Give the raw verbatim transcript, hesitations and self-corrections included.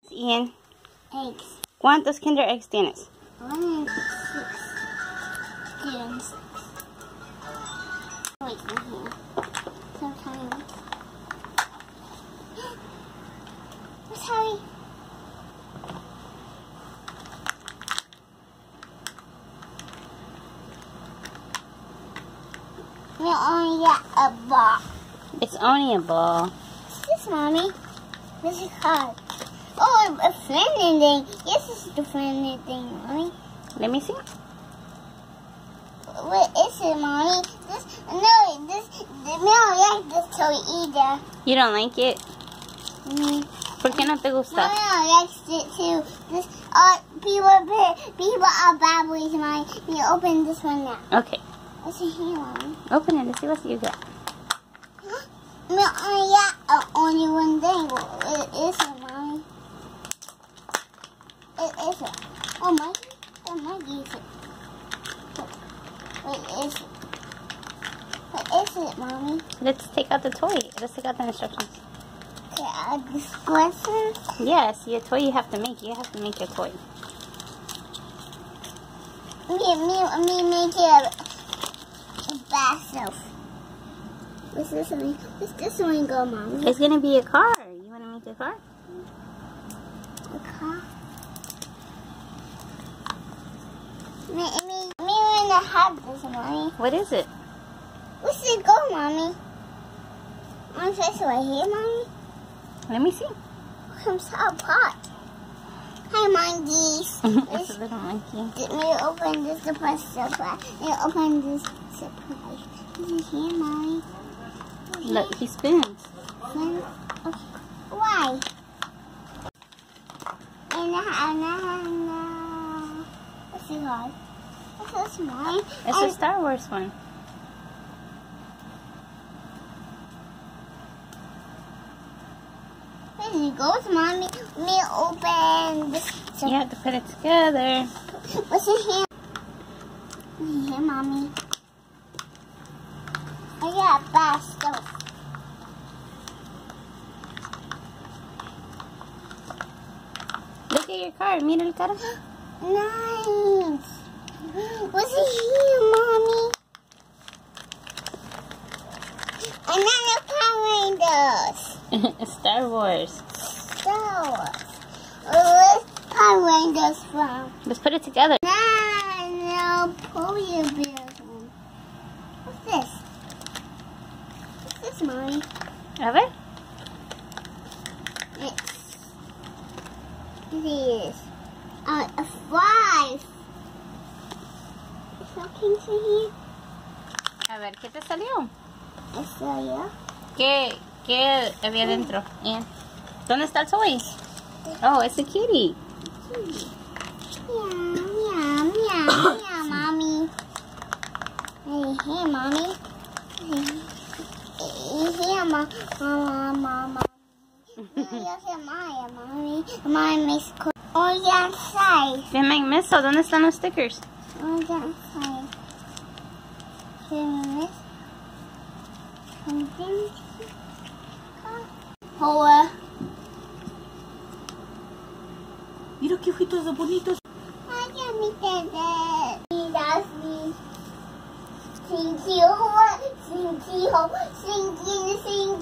Ian, Eggs. ¿cuántos Kinder Eggs tienes? One and six. Two and six. Wait, from here. So tiny. Let's hurry. We only got a ball. It's only a ball. What's this, Mommy? What's it called? Oh, a friendly thing. Yes, this is the friendly thing, Mommy. Let me see. What is it, Mommy? This, no, this, we don't like this toy either. You don't like it? Mm. ¿Por qué no te gusta? Mommy likes it too. This, uh, people, people are bad boys, Mommy. You open this one now. Okay. What's in here, Mommy? Open it and see what you got. We only got uh, only one thing. What is it, Mommy? It is it. Oh, Mikey? Oh, Mikey is it. What is it? What is it, Mommy? Let's take out the toy. Let's take out the instructions. Okay, uh, this question? Yes, your toy you have to make. You have to make your toy. Me, me, me make it a, a bath. What's this one? What's this one go, Mommy? It's gonna be a car. You wanna make a car? A car? Me, me, me wanna have this, Mommy. What is it? Where's it go, Mommy? What's this right here, Mommy? Let me see. Comes out pot. Hi, monkeys. It's a little monkey. Let me open this surprise. Surprise. Let me open this surprise. This is here, Mommy. Look, he spins. Then, okay. Why? And I, and I, and I, what's it called? What's this, Mommy? It's and, a Star Wars one. There it goes, Mommy. Let me open this. You have to put it together. What's in here? What's in here, Mommy? I got bad stuff. Look at your car. Mira el carro. Nice. What's in here, Mommy? Another Power Rangers. Star Wars. Star Wars. Where's Power Rangers from? Let's put it together. Nah, no, Polar Bears one. What's this? What's this, Mommy? A ver. It's this. Uh, a five. Something to here. A ver, ¿qué te salió? Eso ya. ¿Qué, qué había dentro? Ian? ¿Dónde está el toy? Oh, it's a kitty. Meow, meow, meow, meow, Mommy. Hey, hey, Mommy. Hey, hey, Mama, Mama, Mama. Yo soy Maya, Mommy. Maya makes cool. Oh, yeah, inside. De Magneso, ¿dónde están los stickers? Oh, yeah, inside. Can we miss something? Hola. Mira qué ojitos de bonitos. Ay, ya mi bebé. Mira, sí. Sin tío, sin tío, sin tío, sin